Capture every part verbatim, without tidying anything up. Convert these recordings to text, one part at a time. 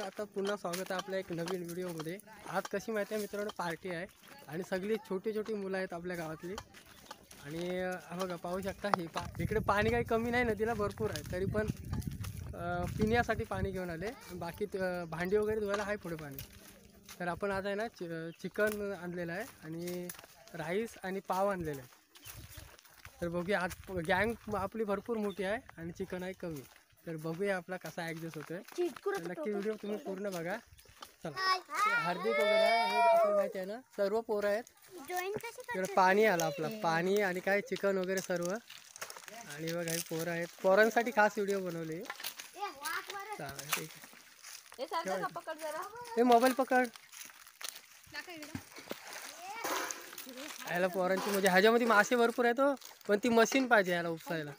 तर आता पुन्हा स्वागत आहे आपल्या एक नवीन व्हिडिओमध्ये। आज कशी माहिती आहे मित्रांनो, पार्टी आहे आणि सगळी छोटी छोटी मुलं आहेत आपल्या गावातली। आणि बघा पाहू शकता ही पा इकडे पाणी काही कमी नाही, नदीला भरपूर आहे, तरी पण पिण्यासाठी पाणी घेऊन आले। बाकी भांडी वगैरे धुवायला आहे पुढे पाणी। तर आपण आज आहे ना चिकन आणलेलं आहे आणि राईस आणि पाव आणलेले आहे। तर बघूया, आज गँग आपली भरपूर मोठी आहे आणि चिकन आहे कमी। तर बघूया आपला कसा ॲडजस्ट होतोय। नक्की व्हिडिओ तुम्ही पूर्ण बघा। चला, हार्दिक वगैरे आहे, हे आपल्याला माहिती आहे ना, सर्व पोरं आहेत। इकडे पाणी आलं आपला, पाणी आणि काय चिकन वगैरे सर्व। आणि बघा हे पोरं आहेत, पोरांसाठी खास व्हिडिओ बनवले। चालेल, ठीक आहे। हे मोबाईल पकड। याला पोरांची म्हणजे ह्याच्यामध्ये मासे भरपूर आहेत हो, पण ती मशीन पाहिजे याला उपसायला।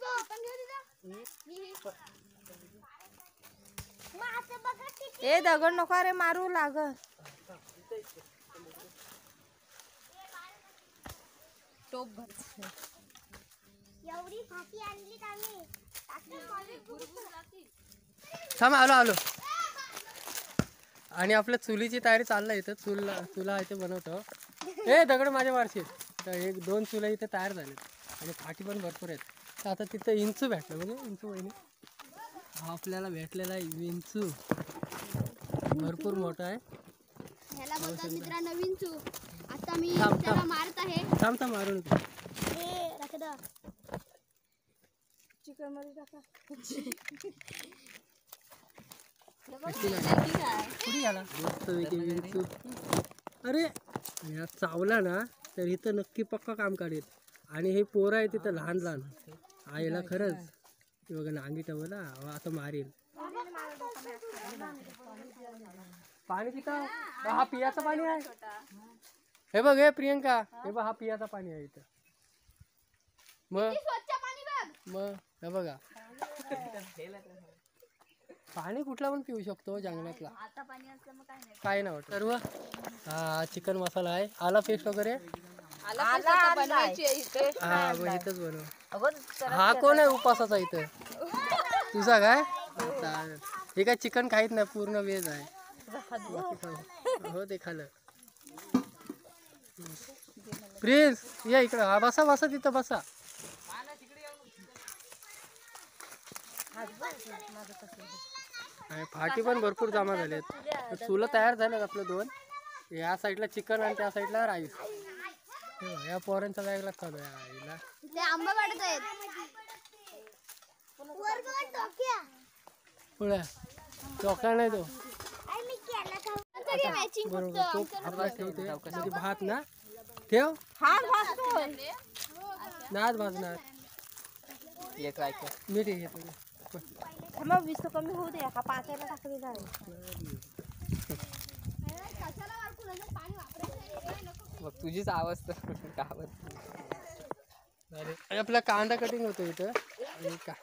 ए दगड नको रे मारू लागल। टोप भर एवढी फाटी आणली आम्ही। थांब, आलो आलो। आणि आपल्या चुलीची तयारी चालली इथं। चूल चुला इथे बनवतो। ए दगड माझ्या मारशील। तर एक दोन चुला इथे तयार झालेत आणि फाटी पण भरपूर आहेत। तर आता तिथं इंचू भेटलं, म्हणजे इंचू वहिनी हा आपल्याला भेटलेला आहे विंचू, भरपूर मोठा आहे। ह्याला बोलतात मित्रांनो विंचू। आता मी थांब, त्याला थांब. मारत आहे। थांब थांब मारू नको। ए रखदा चिकन मध्ये टाका। कुठे गेला मस्त पैकी विंचू। अरे या चावला ना तर इथं नक्की पक्का काम काढेल। आणि हे पोरं आहे तिथं लहान लहान, आईला खरंच ते बघा नांगी ठेवला आता मारेल। पाणी तिथं हा पियाचं पाणी आहे। हे बघ हे प्रियंका, हे बघ हा पियाचं पाणी आहे इथं। मग मग हे बघा, पाणी कुठला पण पिऊ शकतो जंगलातला, काय नाही वाटत। सर्व हा चिकन मसाला आहे, आला पेस्ट वगैरे हा मग इथंच बनव। हा कोण आहे उपासाचा इथं, तुझा काय? चालेल, हे काय चिकन खाईत नाही, पूर्ण व्हेज आहे। हो ते खाल्लं। प्रिन्स या इकडं, हा बसा बसा तिथं बसा। फाटी पण भरपूर जमा झालेत। चुलं तयार झालेत आपलं दोन, या साईडला चिकन आणि त्या साईडला राईस। या पोरांचा वेगळा चालू आहे। ते आंबा काढत आहेत पुढे चोका नाही तो बरोबर। तो आपला ठेवते म्हणजे भात ना, ठेव नाच भाजणार मीठ घेतो। मग वीस कमी होऊ दे, हा पाचायला टाकलेला आहे। मग तुझीच आवाज तर आपला कांदा कटिंग होतो इथं। आणि का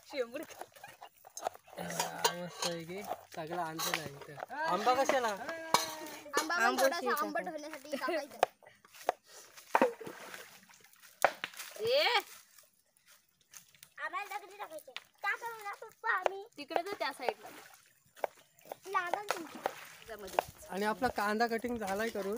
मस्त आहे की सगळं आणलेलं आहे इथं। आंबा कशाला? आंबा आंबट होण्यासाठी टाकायचं। तिकडे तर त्या साईडला आणि आपला कांदा कटिंग झालाय करून।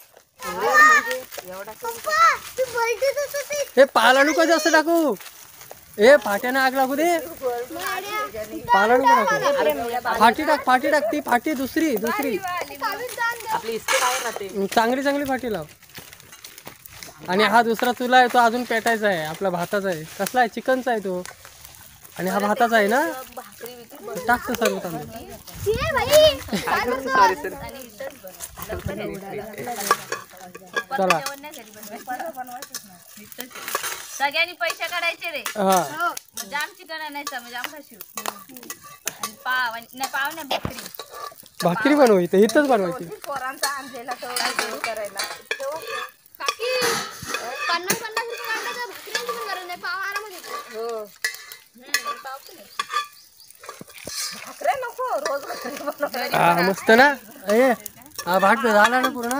हे पालाणू का जास्त टाकू, ए फाट्यानं आग लागू दे। पालाणू का टाकू, फाटी टाक फाटी टाक ती फाटी दुसरी दुसरी आपली चांगली चांगली फाटी लाव। आणि हा दुसरा चुला आहे तो अजून पेटायचा आहे, आपला भाताचा आहे। कसला आहे? चिकनचा आहे तो, आणि हा भाताचा आहे ना। टाकतो सर्व तांदूळ। चला सगळ्यांनी पैसे काढायचे रे। हा जाम चिकन आणायचं म्हणजे आम खाशीव आणि पाव नाही, पाव नाही भाकरी भाकरी बनव इथं, इथंच बनवायची। पोरांचा आणलेला तो करायला काकी पन्नास पन्नास रुपये काढले तर भाकऱ्यांची पण गरज नाही, पाव आरामात येतो। हो भाकऱ्या नको, रोज भाकरी हा मस्त ना। ए हा भात झाला ना पूर्ण।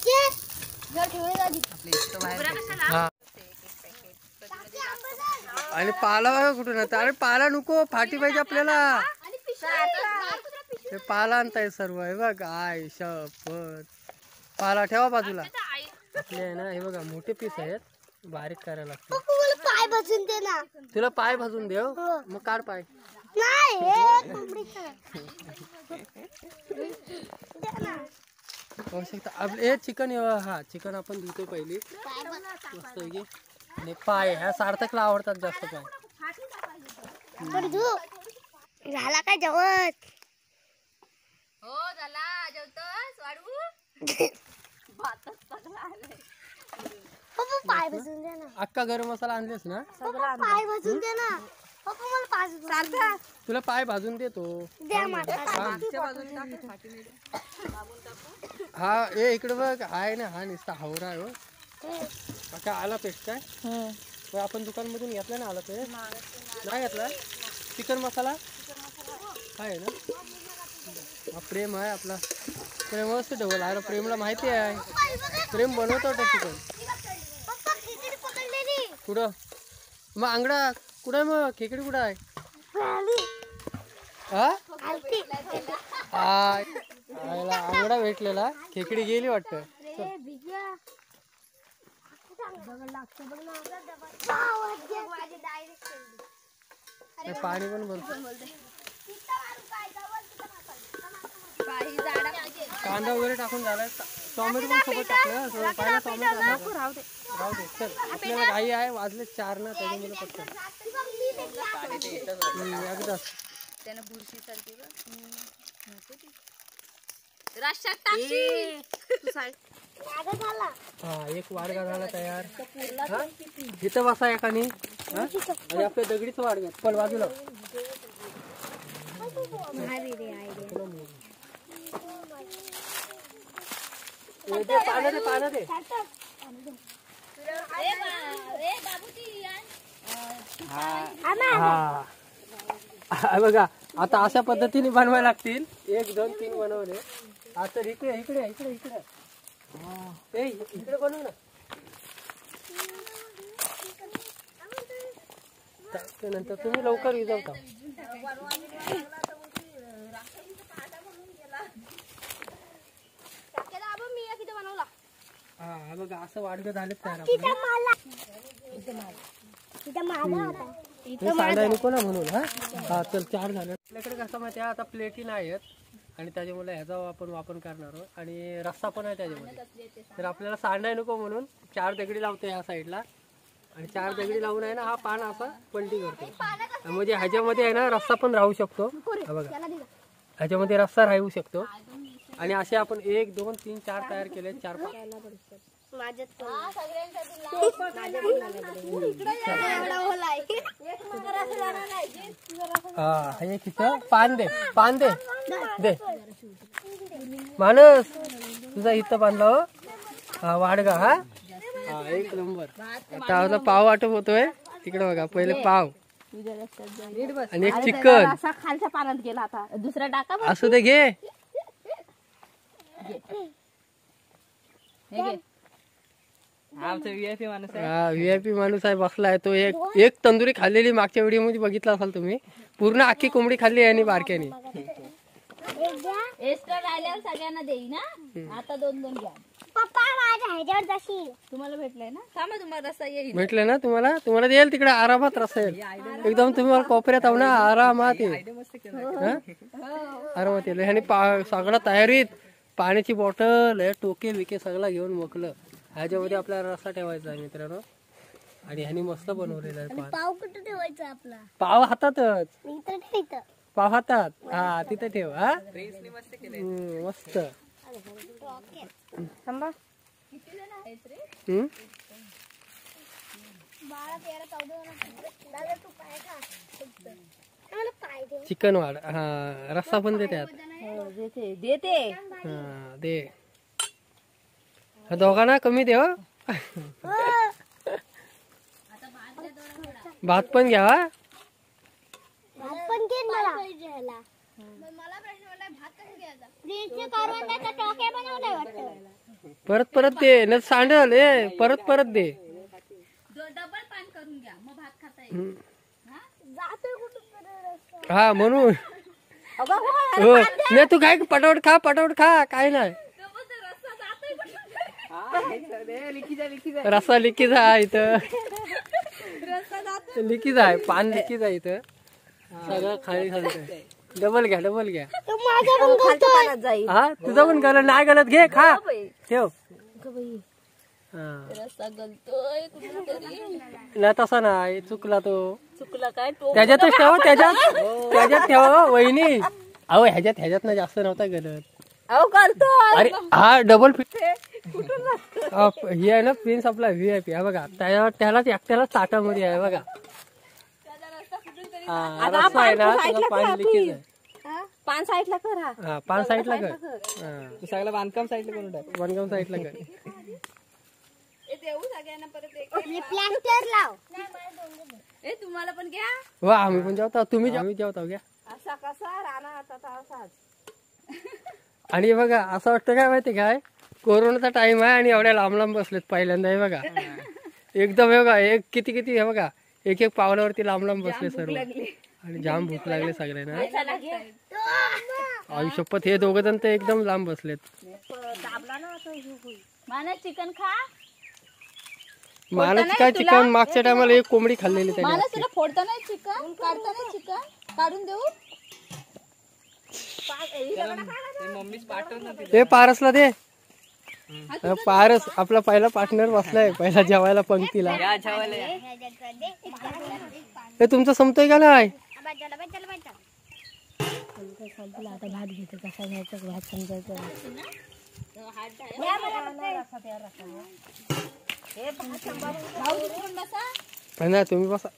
हा आणि पाला बघा कुठून आता. अरे पाला नको, फाटी पाहिजे आपल्याला. आणि पिशव्या बाळ कुत्रा पिशव्या. हे पाला आणताय सर्व. हे बघ आय शपथ. पाला ठेवा बाजूला. आपले आहे ना हे बघा मोठे पीस आहेत, बारीक करायला लागते. मला पाय बसून दे ना. तुला पाय भाजून देव, मग काढ पाय. नाही हे कोंबडीचं. दे ना. आवश्यकता आपले हे चिकन हा चिकन आपण धुतो पहिली पाय बस. मस्त पैकी. आणि पाय ह्या सार्थकला आवडतात जास्त पाय. पण धू. झाला काय जेवण? हो झाला जेवतोस वाढू. भातच सगळं आलंय. पप्पा पाय बसून दे ना. अक्का गरम मसाला आणलेस ना. पप्पा पाय बसून दे ना. पप्पा मला पाय बसून दे. तुला पाय भाजून देतो. द्या मला. हा ए इकडे बघ आहे ना, हा नुसता हावरा आहे हो. अक्का आला पेस्ट काय मग आपण दुकानमधून घेतला ना आला पेस्ट नाही घेतला. चिकन मसाला आहे ना. हा प्रेम आहे आपला. प्रेम मस्त ठेवला आहे. प्रेमला माहिती आहे प्रेम बनवतो चिकन. पप्पा खेकडी पकडलेली. कुठं मग आंगडा कुठं आहे मग खेकडी कुठं आहे. हा आलती. आय आयला आंगडा भेटलेला, खेकडी गेली वाटतं. रे भिग्या. बघ लागतो बघ ना. आवाज दे. माझी डायरेक्ट केली. हे पाणी पण भरतो. बाई झाडा कांदा वगैरे टाकून झालाय. टोमॅटो पण सोबत टाकलं. सो पहिला टोमॅटो टाकलं. राहू दे राहू दे चल. आपल्याला घाई आहे, वाजले चार ना त्याच्यामुळे पटकन. हम्म, एकदाच त्यानं बुरशी चालते बघ. रश्शात टाकशी. झाला. हा एक वाडगा झाला तयार. हा? इथं बसा एकानी हा? आणि आपल्या दगडीच वाडगा पण बाजूला. भारी रे आयडिया. ए, दे पानं दे पानं दे. ए बा- ए बाबूजी यार. हा हा, बघा आता अशा पद्धतीने बनवायला लागतील. एक दोन तीन बनवले. आता इकडे इकडे इकडे इकडे ए इकडे बनव ना. त्यानंतर तुम्ही लवकर विजवता. हा हा बघा असं वाडगं झालं तयार आपलं. हे सांडाय नको ना म्हणून. हा हा चल चार झाले. आपल्याकडे कसं माहिती आहे आता प्लेटी नाही आहेत आणि त्याच्यामुळे ह्याचा आपण वापर करणार आहोत आणि रस्सा पण आहे त्याच्यामध्ये. तर आपल्याला सांडाय नको म्हणून चार दगडी लावतो ह्या साईडला आणि चार दगडी लावून आहे ना हा पान असा पलटी करतो. म्हणजे ह्याच्यामध्ये आहे ना रस्सा पण राहू शकतो. हा बघा ह्याच्यामध्ये रस्सा राहू शकतो. आणि असे आपण एक दोन तीन चार तयार केले. चार हा हे किती पान दे पान दे दे माणूस तुझा इथं बांधला हो. हा वाडगा. हा हा एक नंबर. आता आपला पाव वाटप होतोय तिकडे बघा. पहिले पाव आणि एक चिकन. खालच्या पाण्यात गेला आता दुसरा टाका. असू दे घे. आमचा व्हीआयपी माणूस आहे. हा व्हीआयपी माणूस आहे बसलाय तो. एक एक तंदुरी खाल्लेली मागच्या व्हिडिओ मध्ये बघितला असाल तुम्ही. पूर्ण अख्खी कोंबडी खाल्ली आणि बारक्यानी. एक्स्ट्रा राहिल्यावर सगळ्यांना देई ना. आता दोन दोन घ्या. पप्पा माझ्या ह्याच्यावर जाशील. तुम्हाला भेटलंय ना. थांबा तुम्हाला रस्ता येईल. भेटलं ना तुम्हाला. तुम्हाला येईल तिकडे आरामात रस्ता येईल. एकदम तुम्ही कोपऱ्यात आहो ना आरामात येईल. हा? आरामात येईल. आणि सगळं तयारीत पाण्याची बॉटल हे टोके बिके सगळं घेऊन मोकलं. ह्याच्यामध्ये आपल्याला रस्सा ठेवायचा आहे मित्रांनो. आणि ह्यानी मस्त बनवलेला आहे पान. पाव कुठं ठेवायचा आपला? पाव हातातच. इथं ठेवायचं. पाव हातात. हा तिथे ठेव. हा हम्म, मस्त. थांबा. हम्म बारा तेरा चौदा दादा तू पाय खा. मला पाय दे. चिकन वाढ. हा रस्सा पण दे त्यात. देते देते. हा दे. दोघांना कमी दे हो. भात पण घ्या. भात पण घे मला. मला प्रश्न पडलाय भात कसं घ्यायचा? प्रिन्सने करवंदाचा टोक्या बनवलाय वाटतं. परत परत दे न सांडल. ए परत परत दे. डबल पान करून घ्या मग भात खाता येईल. हम्म. हा म्हणून हो नाही तू काय पटावट खा पटावट खा काय नाही रस्सा लिकीचा आहे इथं लिकीचा आहे पान लिकीचा आहे इथं सगळं खाली खाली डबल घ्या डबल घ्या हा तुझा पण गलत नाही गलत घे खा ठेव नाही तसा नाही चुकला तो चुकला काय तो त्याच्यातच ठेवा त्याच्यात त्याच्यात ठेवा वहिनी अहो ह्याच्यात ह्याच्यात ना जास्त नव्हता गलत अहो करतो अरे हा डबल फिट ही आहे ना प्रिन्स आपला व्ही आय पी हा बघा त्या त्यालाच एकट्यालाच ताटामध्ये आहे बघा हा, रस्सा आहे ना त्याला पाणी लिकेज आहे पान साईडला कर हा हा पान साईडला कर तू सगळं बांधकाम साईडला करून टाक वनगाव साईडला कर प्लास्टर लाव ए तुम्हाला पण घ्या हो आम्ही पण जेवतो तुम्ही जेव- आम्ही जेवतो घ्या असा कसा राणा आता असाच आणि बघा असं वाटतं काय माहिती काय कोरोनाचा टाइम आहे आणि एवढ्या लांब लांब बसलेत पहिल्यांदा हे बघा एकदम हे बघा एक किती किती हे बघा एक एक पावलावरती लांब लांब बसले सर्व आणि जाम भूक लागले सगळ्यांना आयुष्यपत हे दोघ जण तर एकदम लांब बसलेत माना चिकन खा मला काय चिकन मागच्या टायमाला एक कोंबडी खाल्लेली मला त्याने तुला फोडता नाही चिकन काढता नाही चिकन काढून देऊ मम्मीच पाठव ना ते पारसला दे हा, पारस आपला पहिला पार्टनर बसलाय पहिला जेवायला पंक्तीला या जेवायला या. हे तुमचं संपतोय का नाही नाही तुम्ही बसा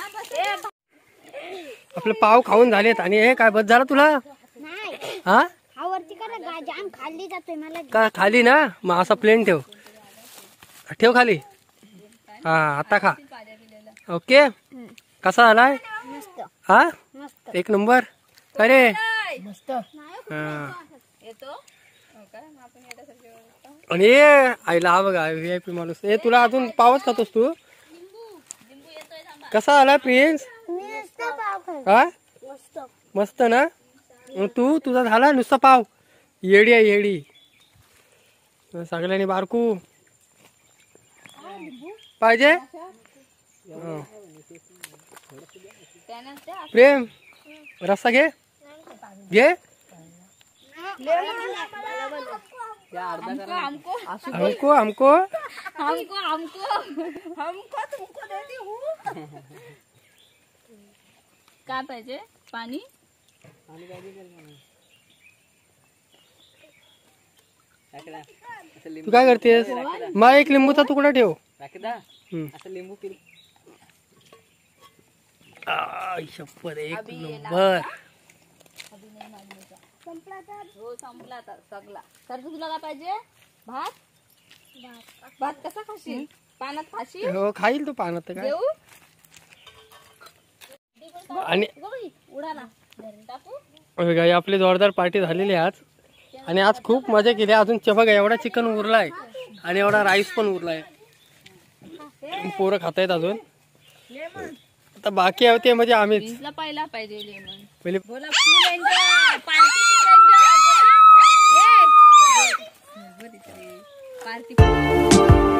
आपले पाव खाऊन झालेत आणि हे काय बस झाला तुला नाही हा हा वरती का ना जाम खाल्ली जातोय मला का खाली ना मग असा प्लेन ठेव ठेव खाली हा आता खा ओके कसा आलाय मस्त हा मस्त एक नंबर काय रे मस्त हा येतो आणि ये आईला हा बघा व्ही आय पी माणूस ए तुला अजून पावच खातोस तू कसा आला प्रिन्स मस्त पाव खाल्ला. हा मस्त मस्त ना मग तू तुझा झाला नुसता पाव येडी आहे येडी सगळ्यांनी बारकू पाहिजे हा. प्रेम रस्सा घे घे हमको हमको हमको हमको हमको हमको हमको तुमको देती हूँ काय पाहिजे पाणी तू काय करतेस मग एक लिंबूचा तुकडा ठेव राखीदा हम्म. असं लिंबू पिल आय, शपथ एक नंबर हो संपला आता सगळा तर तुला काय पाहिजे भात भात कसा खाशील पानात खाशील हो खाईल तू पाण्यात तर काय देऊ आणि उडाला टाकू बघा, ही आपली जोरदार पार्टी झालेली आहे आज आणि आज खूप मजा केली अजून च- बघा एवढा चिकन उरलाय आणि एवढा राईस पण उरलाय पोरं खातायत अजून आता बाकी आहे ते म्हणजे आम्हीच प्रिन्सला पहिला पाहिजे लेमन पहिले बोला full enjoy party full enjoy party